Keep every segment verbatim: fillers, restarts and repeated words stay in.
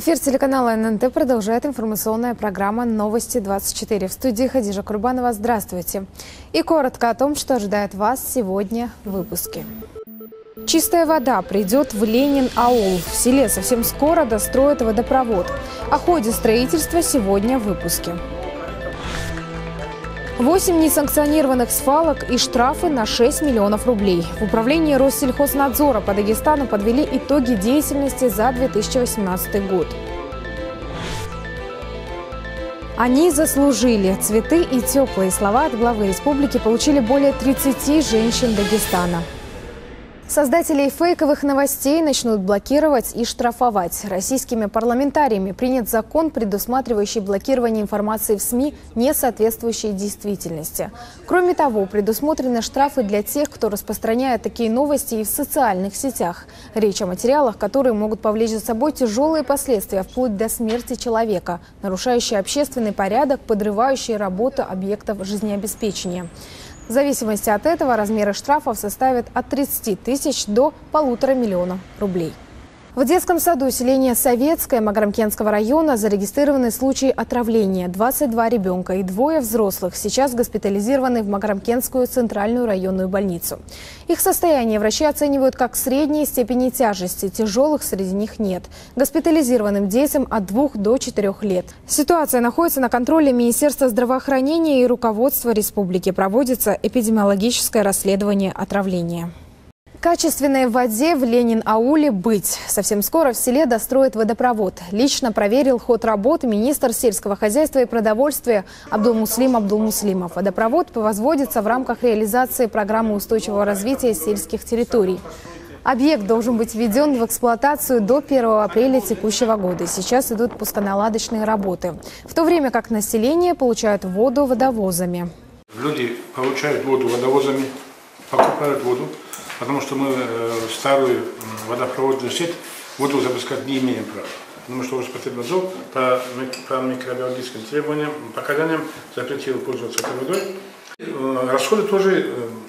Эфир телеканала эн эн тэ продолжает информационная программа «Новости двадцать четыре». В студии Хадижа Курбанова. Здравствуйте. И коротко о том, что ожидает вас сегодня в выпуске. Чистая вода придет в Ленин-аул. В селе совсем скоро достроят водопровод. О ходе строительства сегодня в выпуске. Восемь несанкционированных свалок и штрафы на шесть миллионов рублей. В управлении Россельхознадзора по Дагестану подвели итоги деятельности за две тысячи восемнадцатый год. Они заслужили. Цветы и теплые слова от главы республики получили более тридцати женщин Дагестана. Создателей фейковых новостей начнут блокировать и штрафовать. Российскими парламентариями принят закон, предусматривающий блокирование информации в СМИ, не соответствующей действительности. Кроме того, предусмотрены штрафы для тех, кто распространяет такие новости и в социальных сетях. Речь о материалах, которые могут повлечь за собой тяжелые последствия, вплоть до смерти человека, нарушающие общественный порядок, подрывающие работу объектов жизнеобеспечения. В зависимости от этого размеры штрафов составят от тридцати тысяч до полутора миллионов рублей. В детском саду селения Советское Магарамкентского района зарегистрированы случаи отравления. двадцать два ребенка и двое взрослых сейчас госпитализированы в Магарамкентскую центральную районную больницу. Их состояние врачи оценивают как средней степени тяжести. Тяжелых среди них нет. Госпитализированным детям от двух до четырёх лет. Ситуация находится на контроле Министерства здравоохранения и руководства республики. Проводится эпидемиологическое расследование отравления. Качественной воде в Ленин-ауле быть. Совсем скоро в селе достроят водопровод. Лично проверил ход работ министр сельского хозяйства и продовольствия Абдулмуслим Абдулмуслимов. Водопровод возводится в рамках реализации программы устойчивого развития сельских территорий. Объект должен быть введен в эксплуатацию до первого апреля текущего года. Сейчас идут пусконаладочные работы. В то время как население получает воду водовозами. Люди получают воду водовозами, покупают воду. Потому что мы э, старую водопроводную сеть воду запускать не имеем права. Потому что Роспотребнадзор по, по микробиологическим требованиям, показаниям запретил пользоваться этой водой. Э, расходы тоже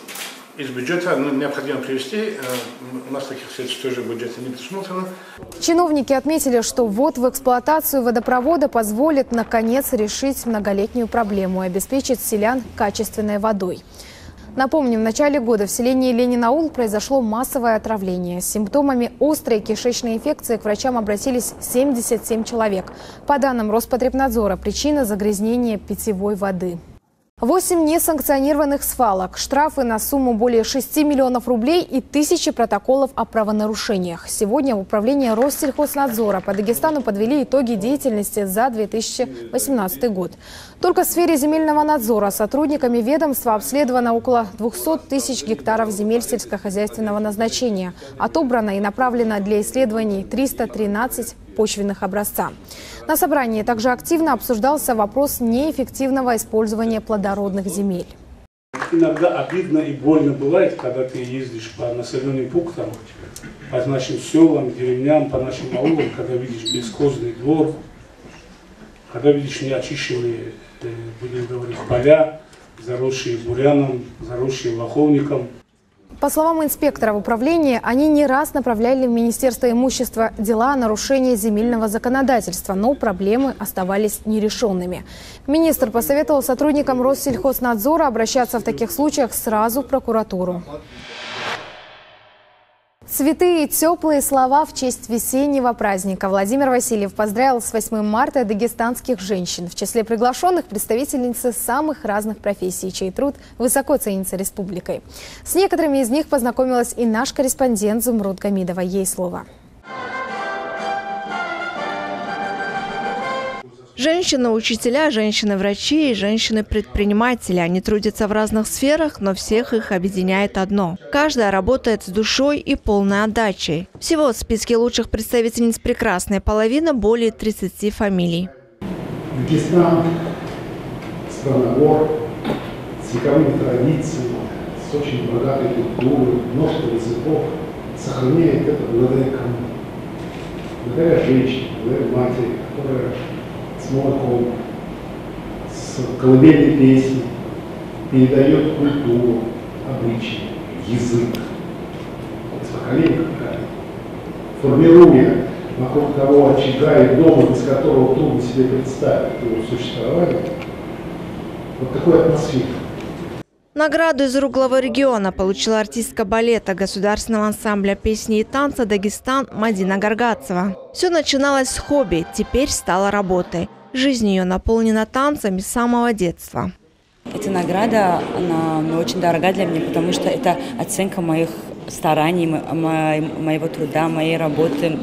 э, из бюджета ну, необходимо привести. Э, у нас таких средств тоже в бюджете не предусмотрено. Чиновники отметили, что ввод в эксплуатацию водопровода позволит наконец решить многолетнюю проблему и обеспечить селян качественной водой. Напомним, в начале года в селении Ленин-аул произошло массовое отравление. С симптомами острой кишечной инфекции к врачам обратились семьдесят семь человек. По данным Роспотребнадзора, причина загрязнения питьевой воды. Восемь несанкционированных свалок, штрафы на сумму более шести миллионов рублей и тысячи протоколов о правонарушениях. Сегодня в управлении Россельхознадзора по Дагестану подвели итоги деятельности за две тысячи восемнадцатый год. Только в сфере земельного надзора сотрудниками ведомства обследовано около двухсот тысяч гектаров земель сельскохозяйственного назначения. Отобрано и направлено для исследований триста тринадцать почвенных образца. На собрании также активно обсуждался вопрос неэффективного использования плодородных земель. Иногда обидно и больно бывает, когда ты ездишь по населенным пунктам, по нашим селам, деревням, по нашим аулам, когда видишь бесхозный двор, когда видишь неочищенные, будем говорить, поля, заросшие буряном, заросшие лоховником. По словам инспектора в управлении, они не раз направляли в Министерство имущества дела о нарушении земельного законодательства, но проблемы оставались нерешенными. Министр посоветовал сотрудникам Россельхознадзора обращаться в таких случаях сразу в прокуратуру. Цветы и теплые слова в честь весеннего праздника. Владимир Васильев поздравил с восьмым марта дагестанских женщин. В числе приглашенных представительницы самых разных профессий, чей труд высоко ценится республикой. С некоторыми из них познакомилась и наш корреспондент Зумруд Гамидова. Ей слово. Женщины-учителя, женщины-врачи и женщины-предприниматели. Они трудятся в разных сферах, но всех их объединяет одно. Каждая работает с душой и полной отдачей. Всего в списке лучших представительниц прекрасной половины более тридцати фамилий. Дагестан – страна гор, с вековыми традициями, с очень богатой культурой, множество языков, сохраняет это благодаря кому? Благодаря женщине, благодаря матери, которая с молоком, с колыбельной песни передает культуру, обычаи, язык. Из поколения в поколение. Формируя вокруг того очага и дома, без которого трудно себе представить его существование. Вот такой атмосферы. Награду из Руглова региона получила артистка балета Государственного ансамбля песни и танца «Дагестан» Мадина Гаргацева. Все начиналось с хобби, теперь стало работой. Жизнь ее наполнена танцами с самого детства. Эта награда, она, она очень дорога для меня, потому что это оценка моих стараний, мо моего труда, моей работы.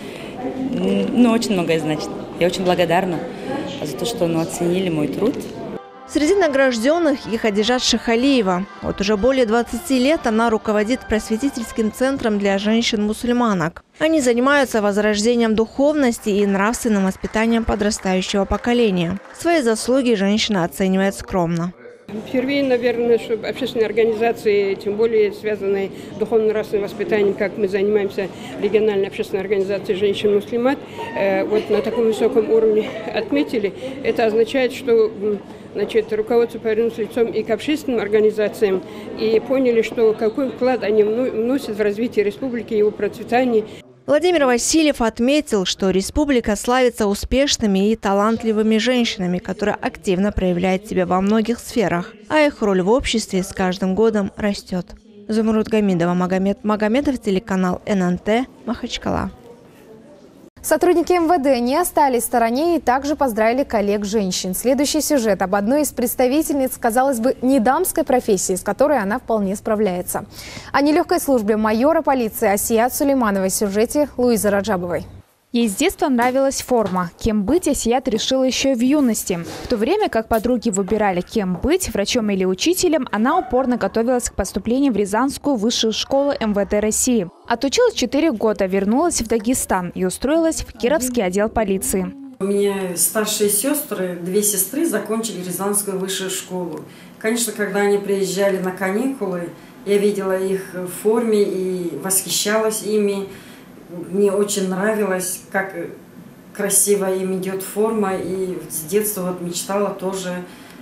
Ну, очень многое значит. Я очень благодарна за то, что ну, оценили мой труд. Среди награжденных и Хадижат Шахалиева. Вот уже более двадцати лет она руководит просветительским центром для женщин-мусульманок. Они занимаются возрождением духовности и нравственным воспитанием подрастающего поколения. Свои заслуги женщина оценивает скромно. Впервые, наверное, чтобы общественные организации, тем более связанные с духовно-нравственным воспитанием, как мы занимаемся региональной общественной организацией женщин-муслимат, э, вот на таком высоком уровне отметили, это означает, что значит, руководство повернулось лицом и к общественным организациям и поняли, что какой вклад они вносят в развитие республики и его процветание. Владимир Васильев отметил, что республика славится успешными и талантливыми женщинами, которые активно проявляют себя во многих сферах, а их роль в обществе с каждым годом растет. Зумруд Гамидова, Магомед Магомедов, телеканал эн эн тэ, Махачкала. Сотрудники эм вэ дэ не остались в стороне и также поздравили коллег-женщин. Следующий сюжет об одной из представительниц, казалось бы, не дамской профессии, с которой она вполне справляется. О нелегкой службе майора полиции Асият Сулеймановой в сюжете Луизы Раджабовой. Ей с детства нравилась форма. Кем быть, Асият решила еще в юности. В то время как подруги выбирали, кем быть, врачом или учителем, она упорно готовилась к поступлению в Рязанскую высшую школу эм вэ дэ России. Отучилась четыре года, вернулась в Дагестан и устроилась в Кировский отдел полиции. У меня старшие сестры, две сестры закончили Рязанскую высшую школу. Конечно, когда они приезжали на каникулы, я видела их в форме и восхищалась ими. Мне очень нравилось, как красиво им идет форма, и с детства вот мечтала тоже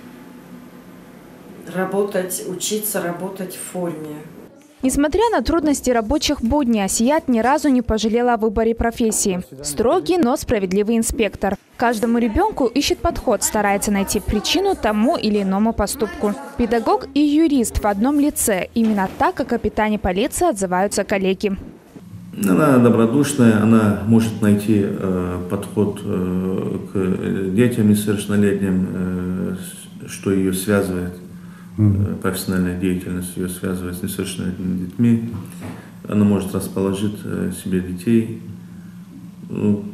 работать, учиться работать в форме. Несмотря на трудности рабочих будней, Асият ни разу не пожалела о выборе профессии. Строгий, но справедливый инспектор. Каждому ребенку ищет подход, старается найти причину тому или иному поступку. Педагог и юрист в одном лице. Именно так о капитане полиции отзываются коллеги. Она добродушная, она может найти э, подход э, к детям несовершеннолетним, э, что ее связывает, э, профессиональная деятельность ее связывает с несовершеннолетними детьми. Она может расположить э, себе детей. Ну,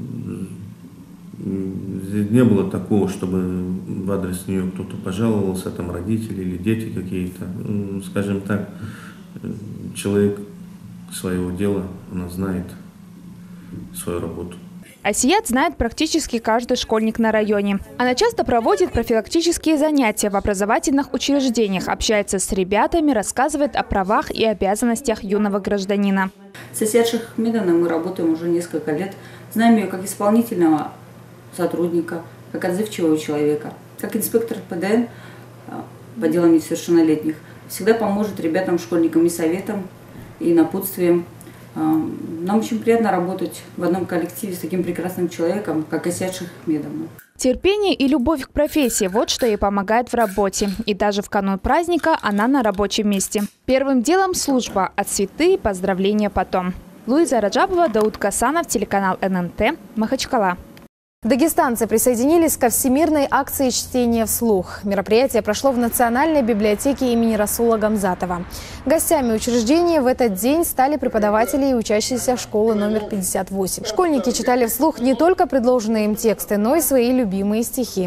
здесь не было такого, чтобы в адрес нее кто-то пожаловался, там родители или дети какие-то. Ну, скажем так, человек своего дела, она знает свою работу. Асият знает практически каждый школьник на районе. Она часто проводит профилактические занятия в образовательных учреждениях, общается с ребятами, рассказывает о правах и обязанностях юного гражданина. С Асият Шахмедовной мы работаем уже несколько лет. Знаем ее как исполнительного сотрудника, как отзывчивого человека, как инспектор пэ дэ эн по делам несовершеннолетних. Всегда поможет ребятам, школьникам и советам, и напутствием. Нам очень приятно работать в одном коллективе с таким прекрасным человеком, как Асият Шахмедовна. Терпение и любовь к профессии – вот что ей помогает в работе. И даже в канун праздника она на рабочем месте. Первым делом служба, а цветы и поздравления потом. Луиза Раджабова, Дауд Касанов, телеканал эн эн тэ, Махачкала. Дагестанцы присоединились ко всемирной акции чтения вслух. Мероприятие прошло в Национальной библиотеке имени Расула Гамзатова. Гостями учреждения в этот день стали преподаватели и учащиеся школы номер пятьдесят восемь. Школьники читали вслух не только предложенные им тексты, но и свои любимые стихи.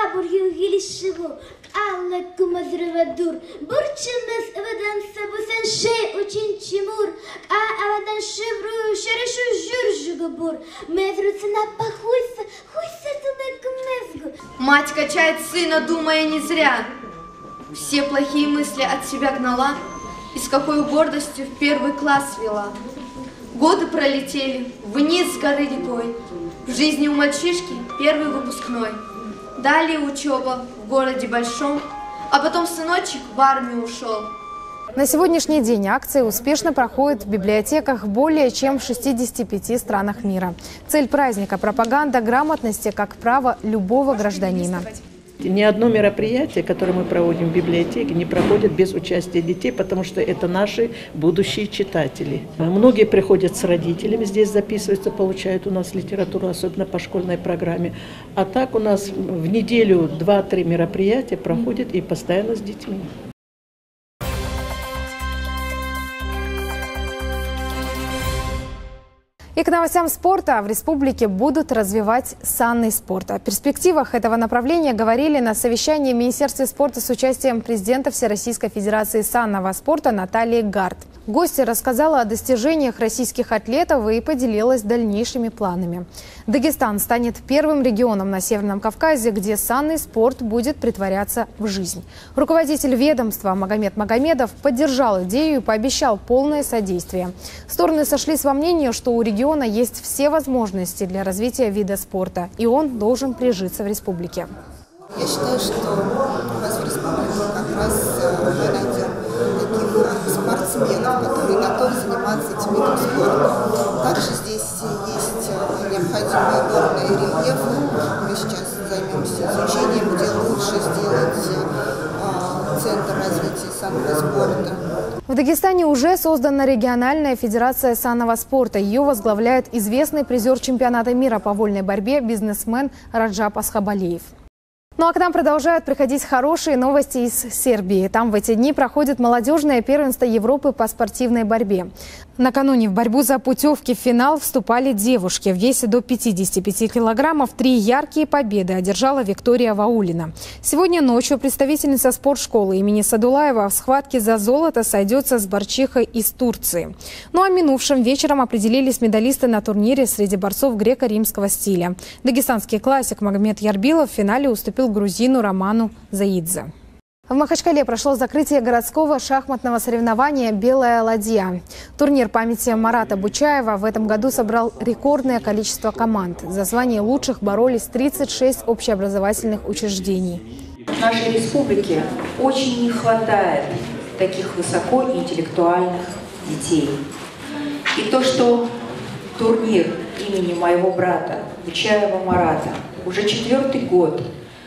Мать качает сына, думая не зря. Все плохие мысли от себя гнала и с какой гордостью в первый класс вела. Годы пролетели вниз с горы рекой. В жизни у мальчишки первый выпускной. Далее учеба в городе большом, а потом сыночек в армию ушел. На сегодняшний день акция успешно проходит в библиотеках более чем в шестидесяти пяти странах мира. Цель праздника – пропаганда грамотности как права любого гражданина. Ни одно мероприятие, которое мы проводим в библиотеке, не проходит без участия детей, потому что это наши будущие читатели. Многие приходят с родителями, здесь записываются, получают у нас литературу, особенно по школьной программе. А так у нас в неделю два-три мероприятия проходят и постоянно с детьми. И к новостям спорта. В республике будут развивать санный спорт. О перспективах этого направления говорили на совещании в Министерстве спорта с участием президента Всероссийской Федерации санного спорта Натальи Гард. Гостья рассказала о достижениях российских атлетов и поделилась дальнейшими планами. Дагестан станет первым регионом на Северном Кавказе, где санный спорт будет претворяться в жизнь. Руководитель ведомства Магомед Магомедов поддержал идею и пообещал полное содействие. Стороны сошлись во мнении, что у региона есть все возможности для развития вида спорта, и он должен прижиться в республике. Я считаю, что у нас в республике как раз мы найдем таких спортсменов, которые готовы заниматься этим видом спорта. Также здесь есть необходимые горные рельефы. Мы сейчас займемся изучением, где лучше сделать центр развития санного спорта. В Дагестане уже создана региональная федерация санного спорта. Ее возглавляет известный призер чемпионата мира по вольной борьбе бизнесмен Раджаб Асхабалиев. Ну а к нам продолжают приходить хорошие новости из Сербии. Там в эти дни проходит молодежное первенство Европы по спортивной борьбе. Накануне в борьбу за путевки в финал вступали девушки. В весе до пятидесяти пяти килограммов три яркие победы одержала Виктория Ваулина. Сегодня ночью представительница спортшколы имени Садулаева в схватке за золото сойдется с борчихой из Турции. Ну а минувшим вечером определились медалисты на турнире среди борцов греко-римского стиля. Дагестанский классик Магомед Ярбилов в финале уступил грузину Роману Заидзе. В Махачкале прошло закрытие городского шахматного соревнования «Белая ладья». Турнир памяти Марата Бучаева в этом году собрал рекордное количество команд. За звание лучших боролись тридцать шесть общеобразовательных учреждений. В нашей республике очень не хватает таких высокоинтеллектуальных детей. И то, что турнир имени моего брата Бучаева Марата уже четвертый год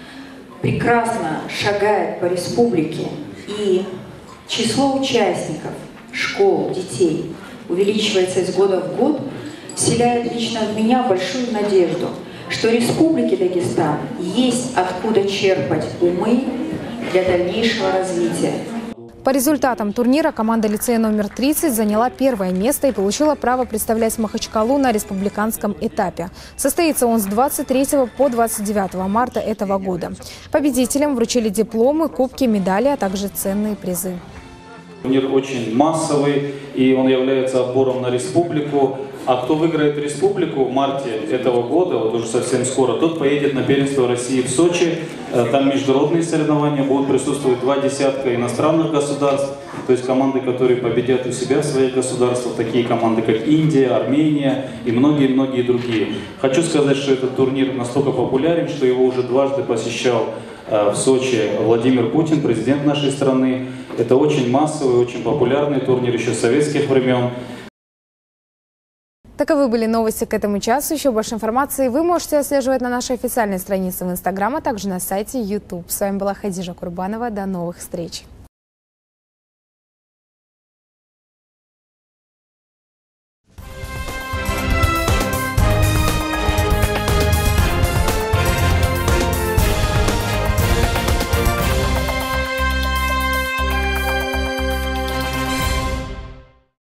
прекрасно шагает по республике, и число участников школ, детей увеличивается из года в год, вселяет лично в меня большую надежду, что Республике Дагестан есть откуда черпать умы для дальнейшего развития. По результатам турнира команда лицея номер тридцать заняла первое место и получила право представлять Махачкалу на республиканском этапе. Состоится он с двадцать третьего по двадцать девятое марта этого года. Победителям вручили дипломы, кубки, медали, а также ценные призы. Турнир очень массовый, и он является отбором на республику. А кто выиграет республику в марте этого года, вот уже совсем скоро, тот поедет на первенство России в Сочи. Там международные соревнования, будут присутствовать два десятка иностранных государств, то есть команды, которые победят у себя в своих государствах, такие команды, как Индия, Армения и многие-многие другие. Хочу сказать, что этот турнир настолько популярен, что его уже дважды посещал в Сочи Владимир Путин, президент нашей страны. Это очень массовый, очень популярный турнир еще с советских времен. Таковы были новости к этому часу. Еще больше информации вы можете отслеживать на нашей официальной странице в Инстаграм, а также на сайте YouTube. С вами была Хадижа Курбанова. До новых встреч!